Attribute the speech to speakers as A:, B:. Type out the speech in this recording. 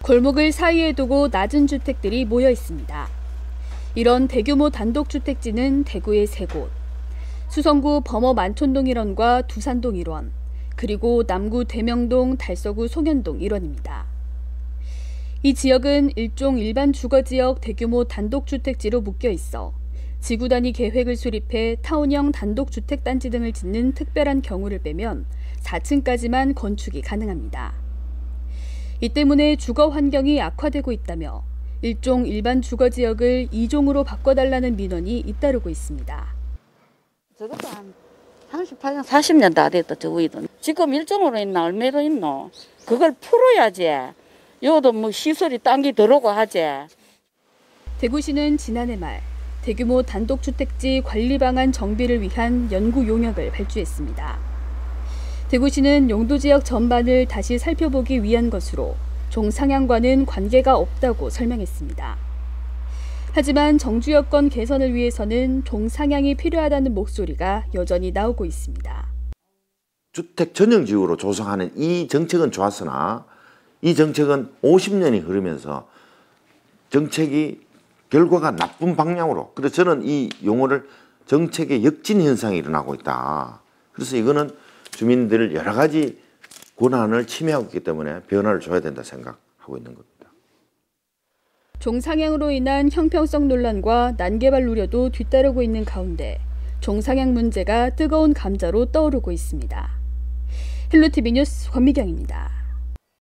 A: 골목을 사이에 두고 낮은 주택들이 모여 있습니다. 이런 대규모 단독주택지는 대구의 3곳, 수성구 범어 만촌동 일원과 두산동 일원, 그리고 남구 대명동 달서구 송현동 일원입니다. 이 지역은 일종 일반 주거지역 대규모 단독주택지로 묶여 있어 지구 단위 계획을 수립해 타운형 단독주택단지 등을 짓는 특별한 경우를 빼면 4층까지만 건축이 가능합니다. 이 때문에 주거 환경이 악화되고 있다며 일종 일반 주거지역을 2종으로 바꿔달라는 민원이 잇따르고 있습니다.
B: 저것도 한 38년, 40년 다 됐다, 저 위도. 지금 1종으로 있나, 얼마로 있노? 그걸 풀어야지. 여도 뭐 시설이 딴 게 들어오고 하지.
A: 대구시는 지난해 말 대규모 단독주택지 관리 방안 정비를 위한 연구 용역을 발주했습니다. 대구시는 용도지역 전반을 다시 살펴보기 위한 것으로 종상향과는 관계가 없다고 설명했습니다. 하지만 정주 여건 개선을 위해서는 종상향이 필요하다는 목소리가 여전히 나오고 있습니다.
C: 주택 전용지구로 조성하는 이 정책은 좋았으나 이 정책은 50년이 흐르면서 정책이 결과가 나쁜 방향으로, 그래서 저는 이 용어를 정책의 역진 현상이 일어나고 있다. 그래서 이거는 주민들 여러 가지 권한을 침해하고 있기 때문에 변화를 줘야 된다 생각하고 있는 겁니다.
A: 종상향으로 인한 형평성 논란과 난개발 우려도 뒤따르고 있는 가운데 종상향 문제가 뜨거운 감자로 떠오르고 있습니다. 헬로티비 뉴스 권미경입니다.